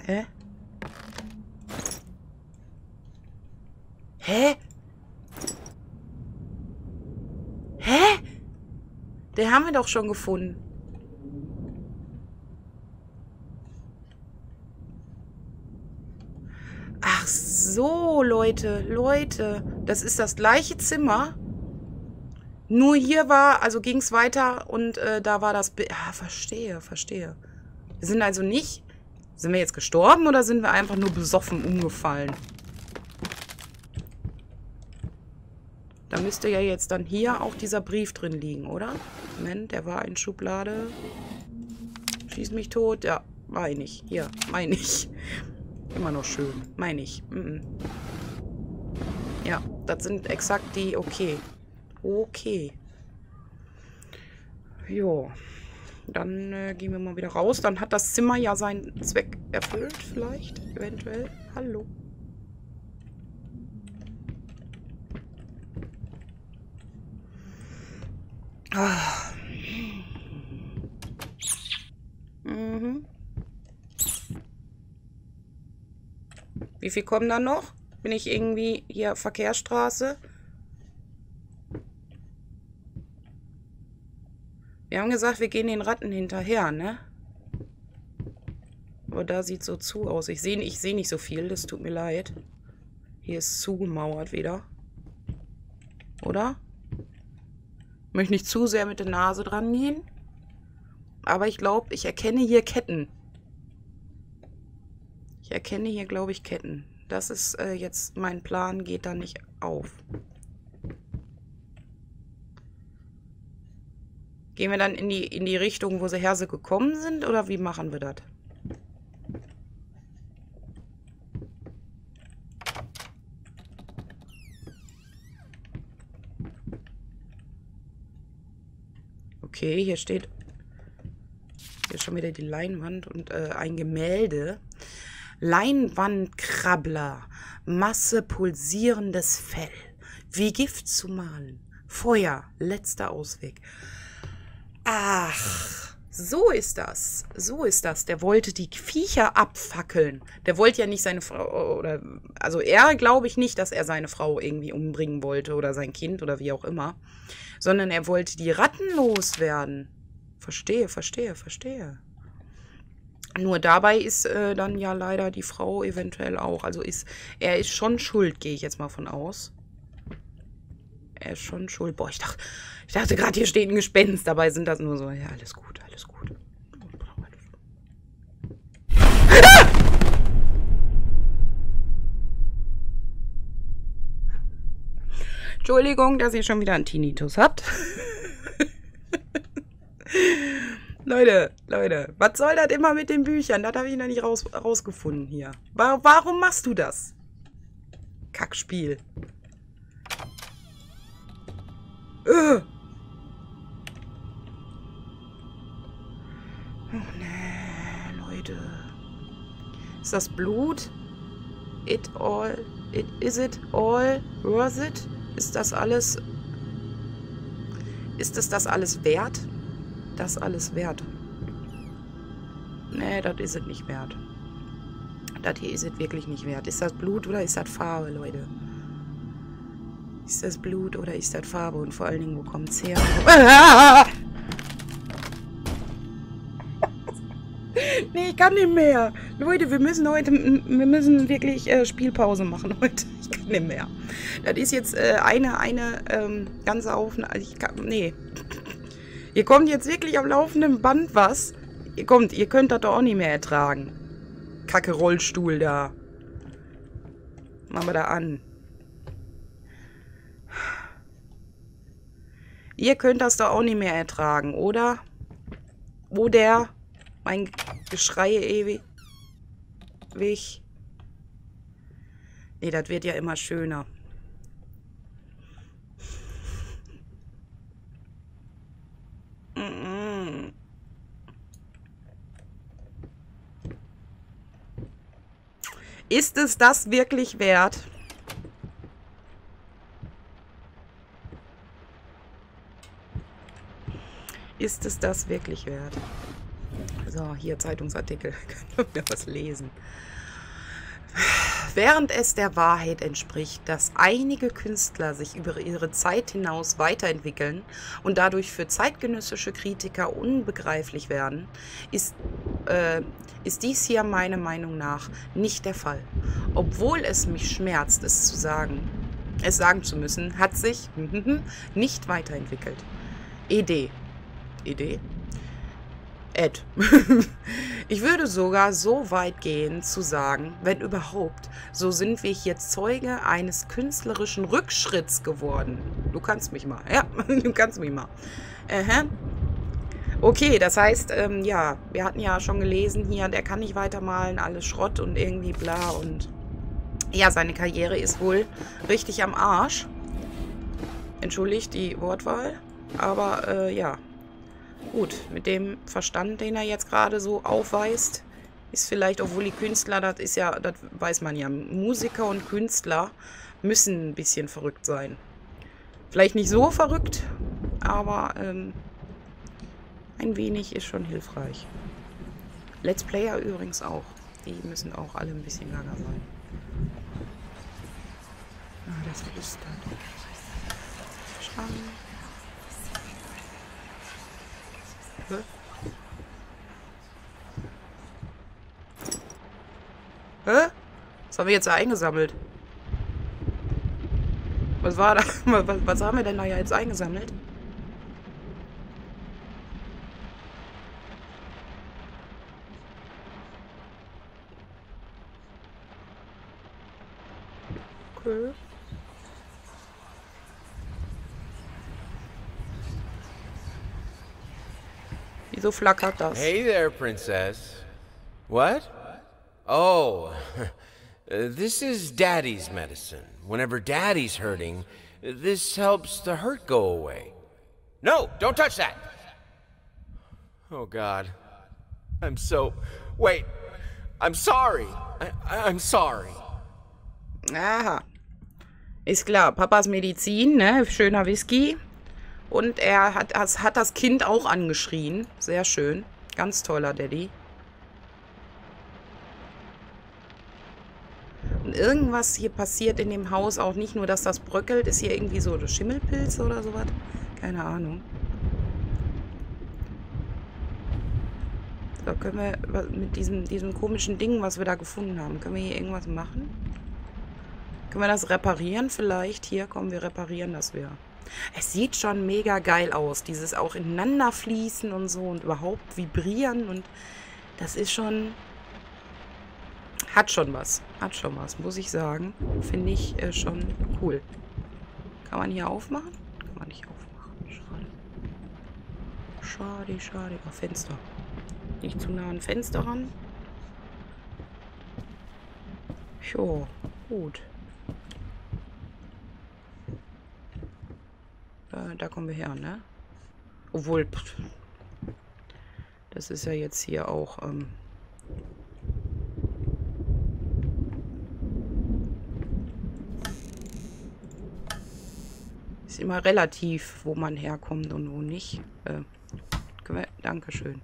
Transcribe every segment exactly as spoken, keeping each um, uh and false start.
Hä? Hä? Hä? Den haben wir doch schon gefunden. Ach so, Leute, Leute. Das ist das gleiche Zimmer. Nur hier war, also ging es weiter und äh, da war das... Be ah, verstehe, verstehe. Wir sind also nicht... Sind wir jetzt gestorben oder sind wir einfach nur besoffen umgefallen? Da müsste ja jetzt dann hier auch dieser Brief drin liegen, oder? Moment, der war in Schublade. Schieß mich tot. Ja, meine ich. Hier, meine ich. Immer noch schön. Meine ich. Mm -mm. Ja, das sind exakt die... Okay. Okay. Jo. Dann äh, gehen wir mal wieder raus. Dann hat das Zimmer ja seinen Zweck erfüllt, vielleicht. Eventuell. Hallo. Ah. Mhm. Wie viel kommen da noch? Bin ich irgendwie hier Verkehrsstraße? Wir haben gesagt, wir gehen den Ratten hinterher, ne? Aber da sieht so zu aus. Ich sehe ich seh nicht so viel, das tut mir leid. Hier ist zugemauert wieder. Oder? Ich möchte nicht zu sehr mit der Nase dran gehen. Aber ich glaube, ich erkenne hier Ketten. Ich erkenne hier, glaube ich, Ketten. Das ist äh, jetzt, mein Plan geht da nicht auf. Gehen wir dann in die, in die Richtung, wo sie her sie gekommen sind? Oder wie machen wir das? Okay, hier steht... Hier ist schon wieder die Leinwand und äh, ein Gemälde. Leinwandkrabbler. Masse pulsierendes Fell. Wie Gift zu malen. Feuer. Letzter Ausweg. Ach, so ist das. So ist das. Der wollte die Viecher abfackeln. Der wollte ja nicht seine Frau, oder, also er glaube ich nicht, dass er seine Frau irgendwie umbringen wollte oder sein Kind oder wie auch immer, sondern er wollte die Ratten loswerden. Verstehe, verstehe, verstehe. Nur dabei ist äh, dann ja leider die Frau eventuell auch. Also ist, er ist schon schuld, gehe ich jetzt mal von aus. Er ist schon schuld. Boah, ich dachte, ich dachte gerade, hier steht ein Gespenst. Dabei sind das nur so, ja, alles gut, alles gut. Ah! Entschuldigung, dass ihr schon wieder einen Tinnitus habt. Leute, Leute, was soll das immer mit den Büchern? Das habe ich noch nicht raus, rausgefunden hier. Warum machst du das? Kackspiel. Uh. Oh ne, Leute. Ist das Blut? It all, it, is it all worth it? Ist das alles, ist es das alles wert? Das alles wert? Nee, das ist es nicht wert. Das hier ist es wirklich nicht wert. Ist das Blut oder ist das Farbe, Leute? Ist das Blut oder ist das Farbe? Und vor allen Dingen, wo kommt es her? Ah! Nee, ich kann nicht mehr. Leute, wir müssen heute, wir müssen wirklich äh, Spielpause machen heute. Ich kann nicht mehr. Das ist jetzt äh, eine, eine ähm, ganze Aufnahme. Also ich kann, nee. Ihr kommt jetzt wirklich am laufenden Band was. Ihr kommt, ihr könnt das doch auch nicht mehr ertragen. Kacke Rollstuhl da. Machen wir da an. Ihr könnt das doch auch nicht mehr ertragen, oder? Oder? Mein Geschrei ewig. Nee, das wird ja immer schöner. Mm-mm. Ist es das wirklich wert? Ist es das wirklich wert? So, hier Zeitungsartikel. Können wir was lesen. Während es der Wahrheit entspricht, dass einige Künstler sich über ihre Zeit hinaus weiterentwickeln und dadurch für zeitgenössische Kritiker unbegreiflich werden, ist, äh, ist dies hier meiner Meinung nach nicht der Fall. Obwohl es mich schmerzt, es zu sagen, es sagen zu müssen, hat sich nicht weiterentwickelt. Ed. Ed? Ed. Ich würde sogar so weit gehen zu sagen, wenn überhaupt, so sind wir hier Zeuge eines künstlerischen Rückschritts geworden. Du kannst mich mal. Ja, du kannst mich mal. Aha. Okay, das heißt, ähm, ja, wir hatten ja schon gelesen hier, der kann nicht weitermalen, alles Schrott und irgendwie bla und ja, seine Karriere ist wohl richtig am Arsch. Entschuldigt die Wortwahl, aber äh, ja. Gut, mit dem Verstand, den er jetzt gerade so aufweist, ist vielleicht, obwohl die Künstler, das ist ja, das weiß man ja, Musiker und Künstler müssen ein bisschen verrückt sein. Vielleicht nicht so verrückt, aber ähm, ein wenig ist schon hilfreich. Let's Player übrigens auch. Die müssen auch alle ein bisschen gaga sein. Ah, das flüstert. Schrank. Hä? Hä? Was haben wir jetzt da eingesammelt? Was war da? Was, was haben wir denn da jetzt eingesammelt? Okay. Wieso flackert das? Hey there, princess. What? Oh, this is Daddy's medicine. Whenever Daddy's hurting, this helps the hurt go away. No, don't touch that! Oh, God. I'm so... Wait. I'm sorry. I, I'm sorry. Aha. Ist klar, Papas Medizin, ne? Schöner Whisky. Und er hat, hat das Kind auch angeschrien. Sehr schön. Ganz toller Daddy. Und irgendwas hier passiert in dem Haus auch nicht nur, dass das bröckelt. Ist hier irgendwie so Schimmelpilz oder sowas? Keine Ahnung. So, können wir mit diesem, diesem komischen Ding, was wir da gefunden haben, können wir hier irgendwas machen? Können wir das reparieren vielleicht? Hier, komm, wir reparieren das wieder. Es sieht schon mega geil aus. Dieses auch ineinander fließen und so und überhaupt vibrieren und das ist schon... Hat schon was. Hat schon was, muss ich sagen. Finde ich äh, schon cool. Kann man hier aufmachen? Kann man nicht aufmachen. Schade. Schade, schade. Oh, Fenster. Nicht zu nah an Fenster ran. Jo, gut. Äh, da kommen wir her, ne? Obwohl, pff, das ist ja jetzt hier auch... Ähm, ist immer relativ, wo man herkommt und wo nicht. Äh, können wir, Dankeschön.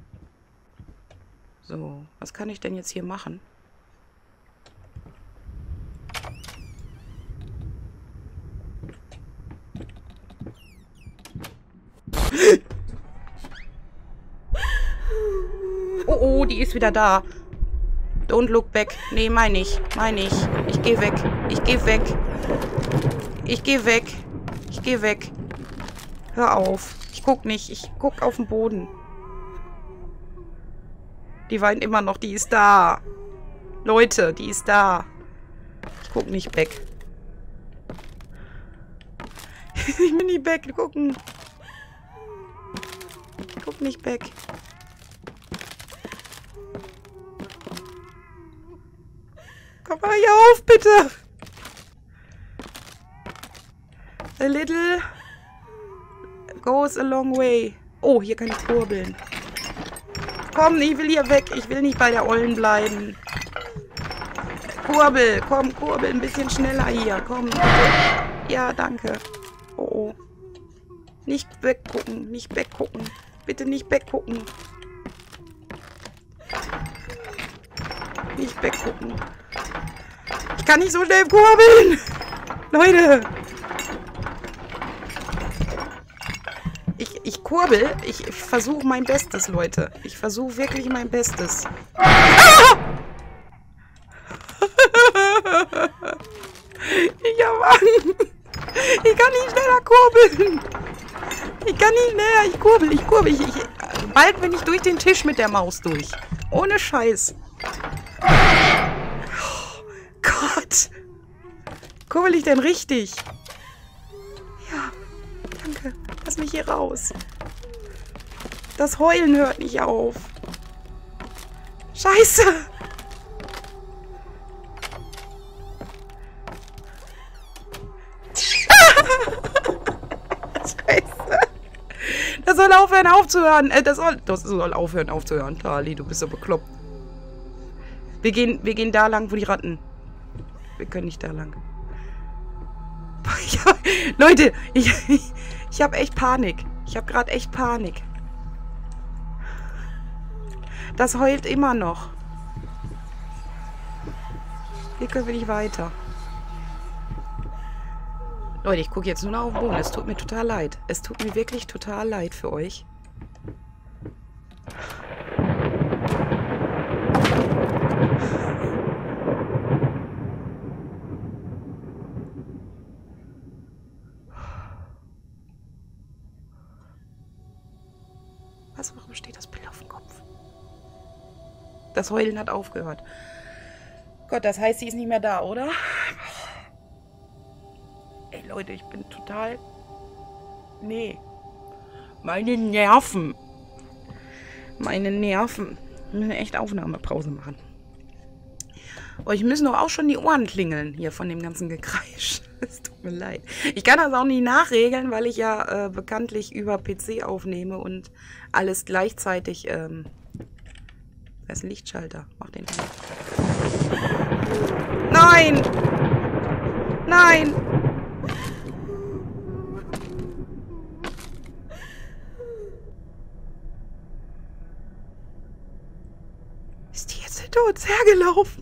So, was kann ich denn jetzt hier machen? Oh, oh, die ist wieder da. Don't look back. Nee, meine ich. Meine ich. Ich geh weg. Ich geh weg. Ich geh weg. Ich geh weg. Hör auf. Ich guck nicht. Ich guck auf den Boden. Die weint immer noch. Die ist da. Leute, die ist da. Ich guck nicht weg. Ich bin nicht weg. Gucken. Ich guck nicht weg. Komm mal hier auf, bitte. A little goes a long way. Oh, hier kann ich kurbeln. Komm, ich will hier weg. Ich will nicht bei der Ollen bleiben. Kurbel, komm, kurbel ein bisschen schneller hier. Komm, bitte. Ja, danke. Oh, oh. Nicht weggucken, nicht weggucken. Bitte nicht weggucken. Nicht weggucken. Ich kann nicht so schnell kurbeln. Leute. Ich, ich kurbel. Ich, ich versuche mein Bestes, Leute. Ich versuche wirklich mein Bestes. Ah! Ich hab Angst. Ich kann nicht schneller kurbeln. Ich kann nicht schneller. Ich kurbel, ich kurbel. Ich, ich, bald bin ich durch den Tisch mit der Maus durch. Ohne Scheiß. Oh Gott. Kurbel ich denn richtig? Ja, danke. Lass mich hier raus. Das Heulen hört nicht auf. Scheiße. Scheiße. Das soll aufhören aufzuhören. Äh, das, soll, das soll aufhören aufzuhören. Tali, du bist so bekloppt. Wir gehen, wir gehen da lang, wo die Ratten. Wir können nicht da lang. Ich hab, Leute, ich, ich, ich habe echt Panik. Ich habe gerade echt Panik. Das heult immer noch. Hier können wir nicht weiter. Leute, ich gucke jetzt nur noch auf den Boden. Es tut mir total leid. Es tut mir wirklich total leid für euch. Was, warum steht das Bild auf dem Kopf? Das Heulen hat aufgehört. Gott, das heißt, sie ist nicht mehr da, oder? Ey, Leute, ich bin total... Nee. Meine Nerven. Meine Nerven. Wir müssen echt Aufnahmepause machen. Euch müssen doch auch schon die Ohren klingeln hier von dem ganzen Gekreisch. Es tut mir leid. Ich kann das auch nicht nachregeln, weil ich ja äh, bekanntlich über P C aufnehme und alles gleichzeitig... Ähm da ist ein Lichtschalter. Mach den. Nein! Nein! Ist die jetzt hinter uns hergelaufen?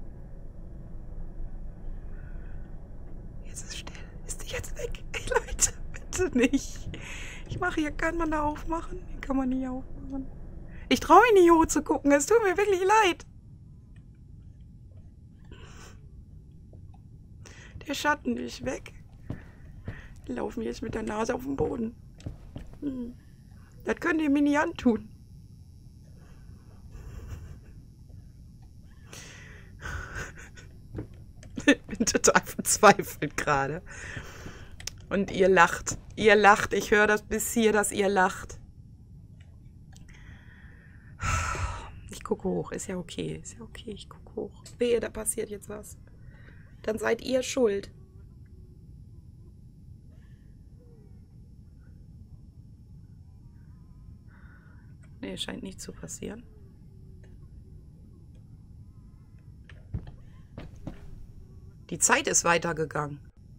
Jetzt ist still. Ist die jetzt weg? Ey, Leute, bitte nicht. Ich mache hier, kann man da aufmachen? Hier kann man nicht aufmachen. Ich traue mich nicht hoch zu gucken. Es tut mir wirklich leid. Der Schatten ist weg. Wir laufen jetzt mit der Nase auf dem Boden. Hm. Das könnt ihr mir nicht antun. Ich bin total verzweifelt gerade. Und ihr lacht. Ihr lacht. Ich höre das bis hier, dass ihr lacht. Ich gucke hoch. Ist ja okay. Ist ja okay. Ich gucke hoch. Wehe, da passiert jetzt was. Dann seid ihr schuld. Nee, scheint nicht zu passieren. Die Zeit ist weitergegangen.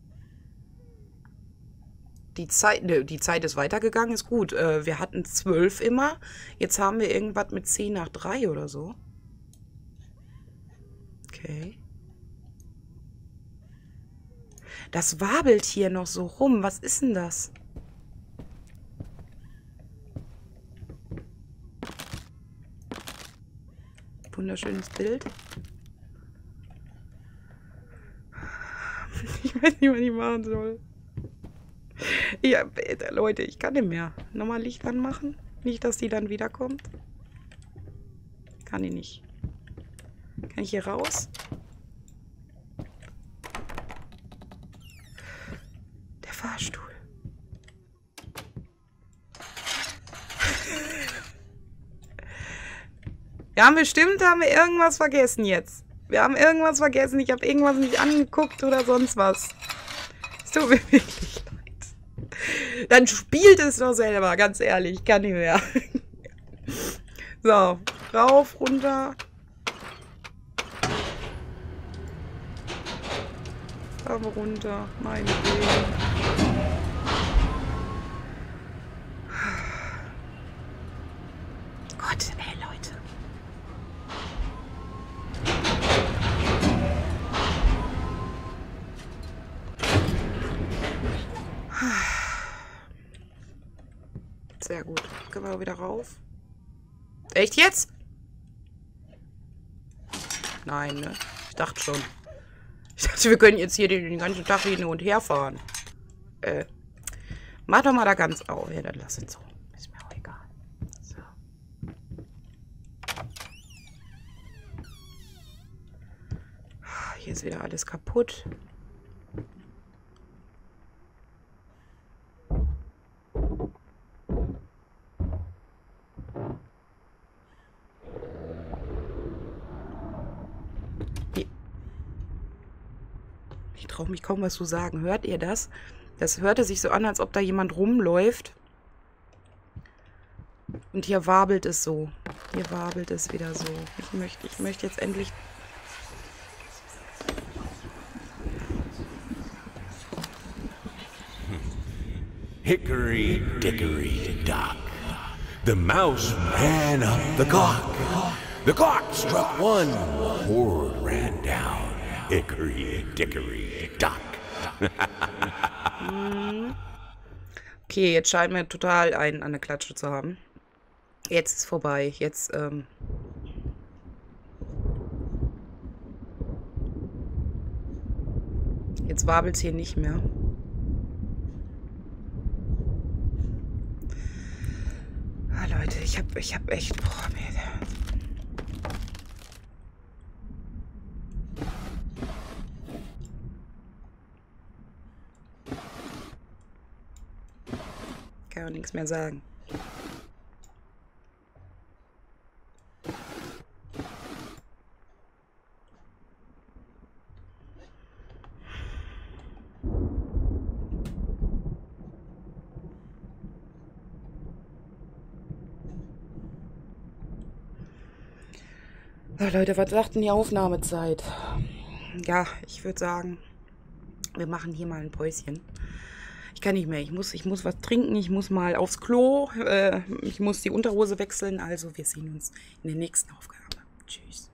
Die Zeit, ne, die Zeit ist weitergegangen, ist gut. Äh, wir hatten zwölf immer. Jetzt haben wir irgendwas mit zehn nach drei oder so. Okay. Das wabelt hier noch so rum. Was ist denn das? Wunderschönes Bild. Ich weiß nicht, was ich machen soll. Ja, Leute, ich kann nicht mehr. Nochmal Licht anmachen. Nicht, dass die dann wiederkommt. Kann ich nicht. Kann ich hier raus? Der Fahrstuhl. Wir haben bestimmt, haben wir irgendwas vergessen jetzt. Wir haben irgendwas vergessen. Ich habe irgendwas nicht angeguckt oder sonst was. Es tut mir wirklich leid. Dann spielt es doch selber, ganz ehrlich. Ich kann nicht mehr. So, rauf, runter. Rauf, runter. Meine Güte. Gott, ey, Leute. Sehr gut. Können wir wieder rauf? Echt jetzt? Nein, ne? Ich dachte schon. Ich dachte, wir können jetzt hier den, den ganzen Tag hin und her fahren. Äh. Mach doch mal da ganz auf. Ja, dann lass ihn so. Ist mir auch egal. So. Hier ist wieder alles kaputt. Ich traue mich kaum was zu sagen. Hört ihr das? Das hörte sich so an, als ob da jemand rumläuft. Und hier wabelt es so. Hier wabelt es wieder so. Ich möchte, ich möchte jetzt endlich... Hickory dickory dock. The mouse ran up the clock. The clock struck one. Horde ran down. Hickory dickory dock. Okay, jetzt scheint mir total einen an der Klatsche zu haben. Jetzt ist vorbei. Jetzt, ähm... Jetzt wabelt es hier nicht mehr. Ah, Leute, ich hab, ich hab echt... Boah, mir... Kann auch nichts mehr sagen. So, Leute, was sagt denn die Aufnahmezeit? Ja, ich würde sagen, wir machen hier mal ein Päuschen. Ich kann nicht mehr. Ich muss, ich muss was trinken. Ich muss mal aufs Klo. Äh, ich muss die Unterhose wechseln. Also, wir sehen uns in der nächsten Aufgabe. Tschüss.